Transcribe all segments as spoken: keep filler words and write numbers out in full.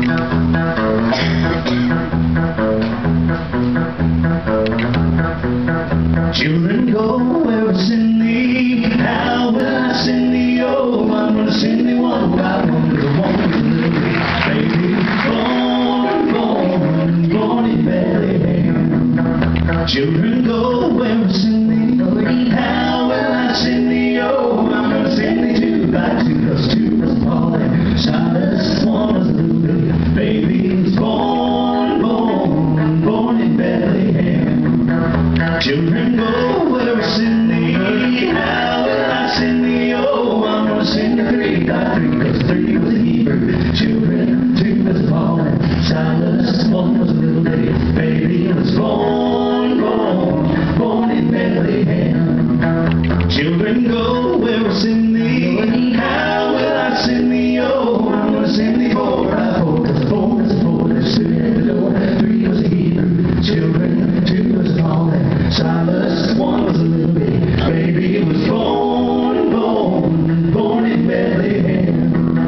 Children go where it's in thee. How will I send thee? Oh, I'm gonna send thee one by one, the one with the baby born, born, born in Bethlehem. Children go where it's in thee. How will I send thee? Oh, I'm gonna send thee two by two, cause two was Paul and Silas, one was a little baby was born, born, born in Bethlehem. Children go where it's in thee. How will I send thee? Oh, I'm gonna send you three by three, cause three was a Hebrew children, two was Paul and Silas, one was a little baby, baby was born, born, born in Bethlehem. Children go where it's in thee. How will I send thee? Oh, I'm gonna send thee four by four, cause four was a four, there's two at the door, three was a Hebrew children, two was Paul and Silas, one was a little baby, baby was born, born, born in Bethlehem.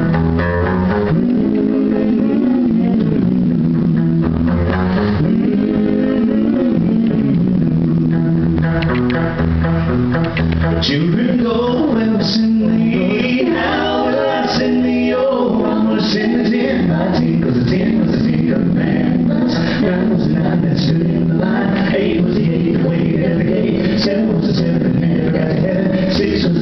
Children go where it's in thee. How will I send thee? Oh, I'm gonna send the ten by ten, cause the ten was the ten of man. Nine was the nine that stood in the line. Eight was the eight that waited at the gate. Seven was the seven that never got to heaven. Six was